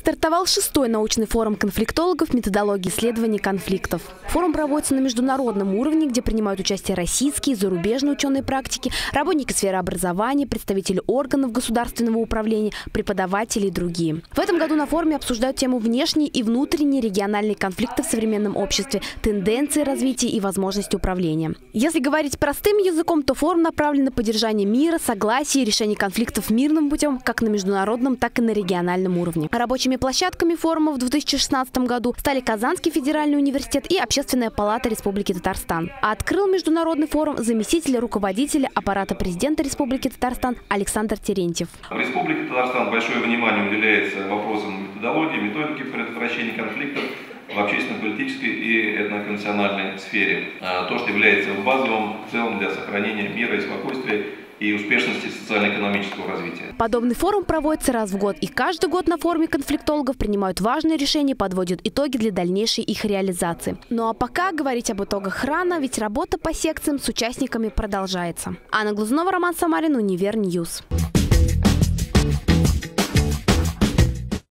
Стартовал 6-й научный форум конфликтологов методологии исследований конфликтов. Форум проводится на международном уровне, где принимают участие российские и зарубежные ученые практики, работники сферы образования, представители органов государственного управления, преподаватели и другие. В этом году на форуме обсуждают тему внешние и внутренние региональные конфликты в современном обществе, тенденции развития и возможности управления. Если говорить простым языком, то форум направлен на поддержание мира, согласия и решение конфликтов мирным путем как на международном, так и на региональном уровне. Рабочими площадками форума в 2016 году стали Казанский федеральный университет и Общественная палата Республики Татарстан. А открыл международный форум заместитель руководителя аппарата президента Республики Татарстан Александр Терентьев. В Республике Татарстан большое внимание уделяется вопросам методологии, методики предотвращения конфликтов в общественно-политической и этноконфессиональной сфере. То, что является базовым в целом для сохранения мира и спокойствия и успешности социально-экономического развития. Подобный форум проводится раз в год, и каждый год на форуме конфликтологов принимают важные решения, подводят итоги для дальнейшей их реализации. Ну а пока говорить об итогах рано, ведь работа по секциям с участниками продолжается. Анна Глазунова, Роман Самарин, Универньюз.